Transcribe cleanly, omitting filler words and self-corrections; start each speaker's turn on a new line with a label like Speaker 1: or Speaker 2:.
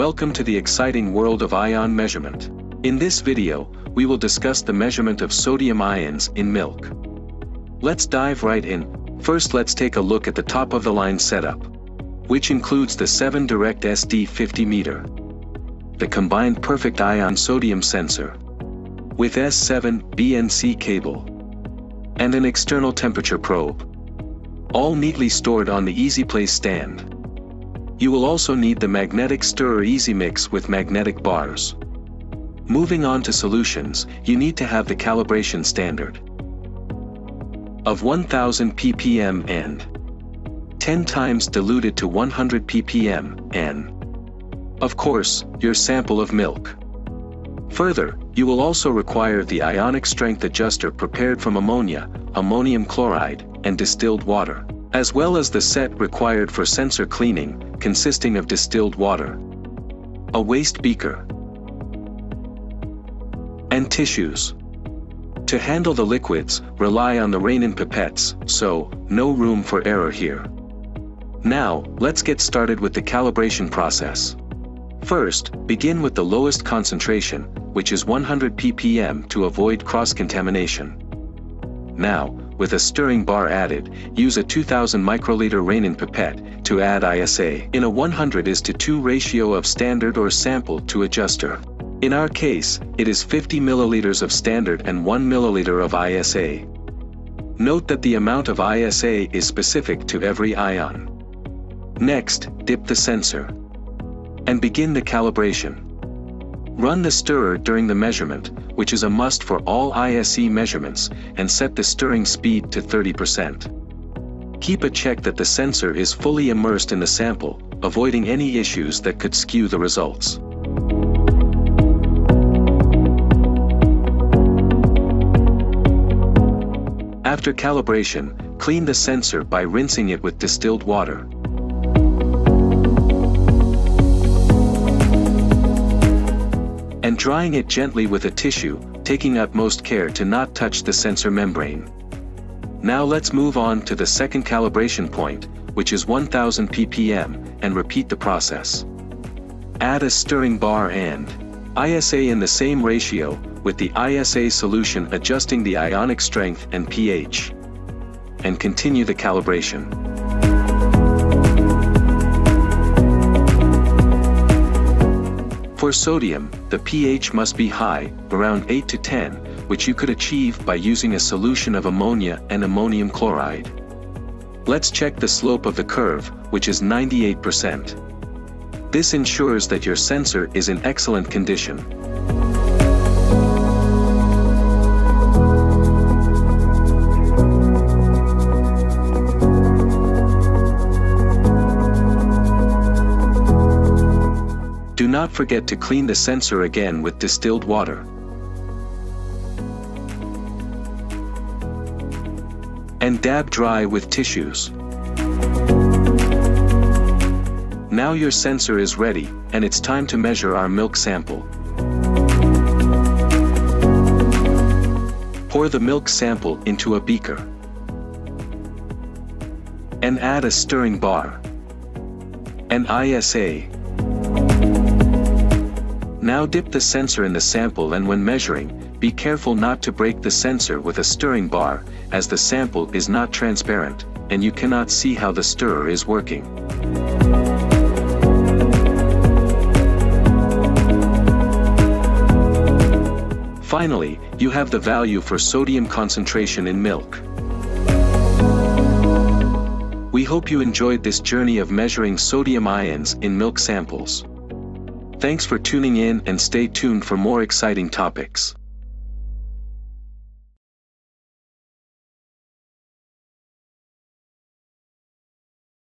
Speaker 1: Welcome to the exciting world of ion measurement. In this video, we will discuss the measurement of sodium ions in milk. Let's dive right in. First, let's take a look at the top-of-the-line setup, which includes the SevenDirect SD50 meter, the combined PerfectION sodium sensor, with S7 BNC cable, and an external temperature probe, all neatly stored on the EasyPlace stand. You will also need the magnetic stirrer EasyMix with magnetic bars. Moving on to solutions, you need to have the calibration standard of 1000 ppm and 10 times diluted to 100 ppm and, of course, your sample of milk. Further, you will also require the Ionic Strength Adjuster prepared from ammonia, ammonium chloride, and distilled water, as well as the set required for sensor cleaning, consisting of distilled water, a waste beaker, and tissues. To handle the liquids, rely on the Rainin pipettes, so, no room for error here. Now, let's get started with the calibration process. First, begin with the lowest concentration, which is 100 ppm to avoid cross-contamination. Now, with a stirring bar added, use a 2000 microliter Rainin pipette to add ISA in a 100:2 ratio of standard or sample to adjuster. In our case, it is 50 milliliters of standard and 1 milliliter of ISA. Note that the amount of ISA is specific to every ion. Next, dip the sensor and begin the calibration. Run the stirrer during the measurement, which is a must for all ISE measurements, and set the stirring speed to 30%. Keep a check that the sensor is fully immersed in the sample, avoiding any issues that could skew the results. After calibration, clean the sensor by rinsing it with distilled water and drying it gently with a tissue, taking utmost care to not touch the sensor membrane. Now let's move on to the second calibration point, which is 1000 ppm, and repeat the process. Add a stirring bar and ISA in the same ratio, with the ISA solution adjusting the ionic strength and pH. And continue the calibration. For sodium, the pH must be high, around 8 to 10, which you could achieve by using a solution of ammonia and ammonium chloride. Let's check the slope of the curve, which is 98%. This ensures that your sensor is in excellent condition. Do not forget to clean the sensor again with distilled water. And dab dry with tissues. Now your sensor is ready, and it's time to measure our milk sample. Pour the milk sample into a beaker and add a stirring bar and ISA. Now dip the sensor in the sample, and when measuring, be careful not to break the sensor with a stirring bar, as the sample is not transparent, and you cannot see how the stirrer is working. Finally, you have the value for sodium concentration in milk. We hope you enjoyed this journey of measuring sodium ions in milk samples. Thanks for tuning in, and stay tuned for more exciting topics.